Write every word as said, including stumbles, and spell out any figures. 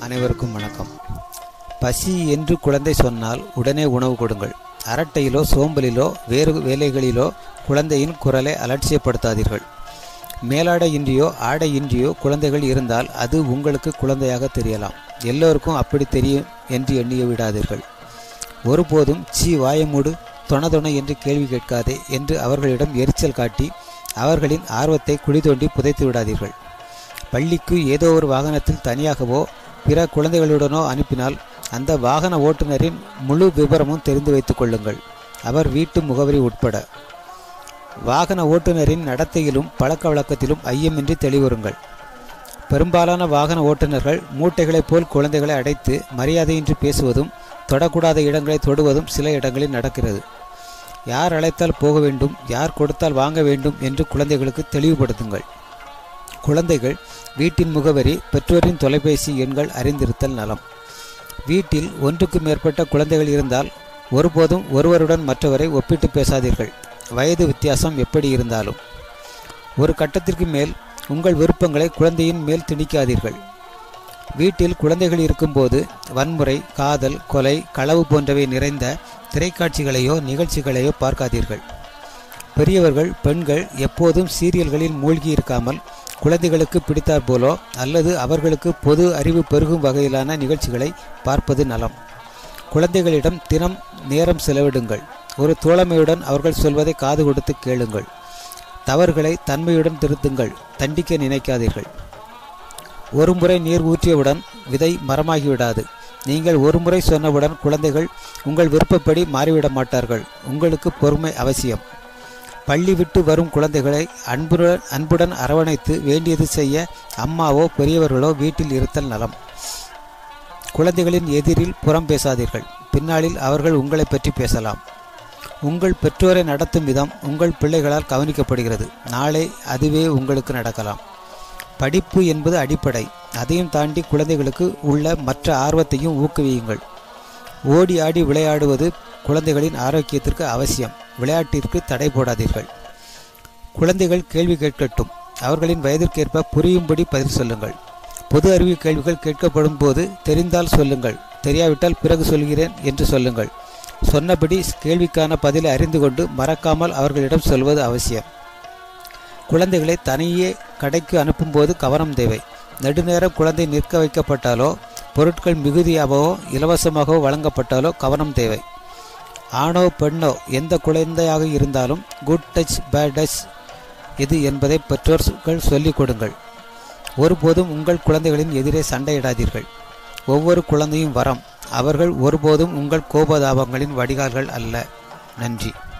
அனைவருக்கும் வணக்கம். பசி என்று குழந்தை சொன்னால் உடனே உணவு கொடுங்கள். அரட்டையிலோ சோம்பலிலோ வேறு வேலைகளிலோ குழந்தையின் குரலை அலட்சியப்படுத்தாதீர்கள். மேலாடை இன்றியோ ஆடை இன்றியோ குழந்தைகள் இருந்தால் அது உங்களுக்கு குழந்தையாக தெரியலாம். எல்லோருக்கும் அப்படி தெரியும் என்று எண்ணிய விடாதீர்கள். ஒருபோதும் சீ வாயமூடு தொண தொண என்று கேள்வி கேட்காதே என்று அவர்களிடம் எரிச்சல் காட்டி அவர்களின் ஆர்வத்தை குழி தோண்டி புதைத்து விடாதீர்கள். பள்ளிக்கு ஏதோ ஒரு வாகனத்தில் தனியாகவோ பிற குழந்தைகளுடனோ அனுப்பினால் அந்த வாகன ஓட்டுநரின் முழு விபரமும் தெரிந்து வைத்துக் கொள்ளுங்கள், அவர் வீட்டு முகவரி உட்பட. வாகன ஓட்டுநரின் நடத்தையிலும் பழக்க வழக்கத்திலும் ஐயமின்றி தெளிவுறுங்கள். பெரும்பாலான வாகன ஓட்டுநர்கள் மூட்டைகளைப் போல் குழந்தைகளை அடைத்து மரியாதையின்றி பேசுவதும் தொடக்கூடாத இடங்களை தொடுவதும் சில இடங்களில் நடக்கிறது. யார் அழைத்தால் போக வேண்டும், யார் கொடுத்தால் வாங்க வேண்டும் என்று குழந்தைகளுக்கு தெளிவுபடுத்துங்கள். குழந்தைகள் வீட்டின் முகவரி, பெற்றோரின் தொலைபேசி எண்கள் அறிந்திருத்தல் நலம். வீட்டில் ஒன்றுக்கு மேற்பட்ட குழந்தைகள் இருந்தால் ஒருபோதும் ஒருவருடன் மற்றவரை ஒப்பிட்டு பேசாதீர்கள், வயது வித்தியாசம் எப்படி இருந்தாலும். ஒரு கட்டத்திற்கு மேல் உங்கள் விருப்பங்களை குழந்தையின் மேல் திணிக்காதீர்கள். வீட்டில் குழந்தைகள் இருக்கும்போது வன்முறை, காதல், கொலை, களவு போன்றவை நிறைந்த திரைக்காட்சிகளையோ நிகழ்ச்சிகளையோ பார்க்காதீர்கள். பெரியவர்கள், பெண்கள் எப்போதும் சீரியல்களில் மூழ்கி இருக்காமல் குழந்தைகளுக்கு பிடித்தாற் போலோ அல்லது அவர்களுக்கு பொது அறிவு பெருகும் வகையிலான நிகழ்ச்சிகளை பார்ப்பது நலம். குழந்தைகளிடம் தினம் நேரம் செலவிடுங்கள். ஒரு தோழமையுடன் அவர்கள் சொல்வதை காது கொடுத்து கேளுங்கள். தவறுகளை தன்மையுடன் திருத்துங்கள், தண்டிக்க நினைக்காதீர்கள். ஒரு முறை நீர் ஊற்றியவுடன் விதை மரமாகிவிடாது. நீங்கள் ஒரு முறை சொன்னவுடன் குழந்தைகள் உங்கள் விருப்பப்படி மாறிவிட மாட்டார்கள். உங்களுக்கு பொறுமை அவசியம். பள்ளி விட்டு வரும் குழந்தைகளை அன்புடன் அன்புடன் அரவணைத்து வேண்டியது செய்ய அம்மாவோ பெரியவர்களோ வீட்டில் இருத்தல் நலம். குழந்தைகளின் எதிரில் புறம் பேசாதீர்கள். பின்னாளில் அவர்கள் உங்களை பற்றி பேசலாம். உங்கள் பெற்றோரை நடத்தும் விதம் உங்கள் பிள்ளைகளால் கவனிக்கப்படுகிறது. நாளை அதுவே உங்களுக்கு நடக்கலாம். படிப்பு என்பது அடிப்படை. அதையும் தாண்டி குழந்தைகளுக்கு உள்ள மற்ற ஆர்வத்தையும் ஊக்குவியுங்கள். ஓடி ஆடி விளையாடுவது குழந்தைகளின் ஆரோக்கியத்திற்கு அவசியம். விளையாட்டிற்கு தடை போடாதீர்கள். குழந்தைகள் கேள்வி கேட்கட்டும். அவர்களின் வயதிற்கேற்ப புரியும்படி பதில் சொல்லுங்கள். பொது அறிவு கேள்விகள் கேட்கப்படும் போது தெரிந்தால் சொல்லுங்கள், தெரியாவிட்டால் பிறகு சொல்கிறேன் என்று சொல்லுங்கள். சொன்னபடி கேள்விக்கான பதிலை அறிந்து கொண்டு மறக்காமல் அவர்களிடம் சொல்வது அவசியம். குழந்தைகளை தனியே கடைக்கு அனுப்பும்போது கவனம் தேவை. நெடுநேரம் குழந்தை நிற்க வைக்கப்பட்டாலோ பொருட்கள் மிகுதியாகவோ இலவசமாகவோ வழங்கப்பட்டாலோ கவனம் தேவை. ஆணோ பெண்ணோ எந்த குழந்தையாக இருந்தாலும் குட் டச் பேட் டச் இது என்பதை பெற்றோர்கள் சொல்லிக் கொடுங்கள். ஒருபோதும் உங்கள் குழந்தைகளின் எதிரே சண்டையிடாதீர்கள். ஒவ்வொரு குழந்தையும் வரம். அவர்கள் ஒருபோதும் உங்கள் கோபதாபங்களின் வடிகால்கள் அல்ல. நன்றி.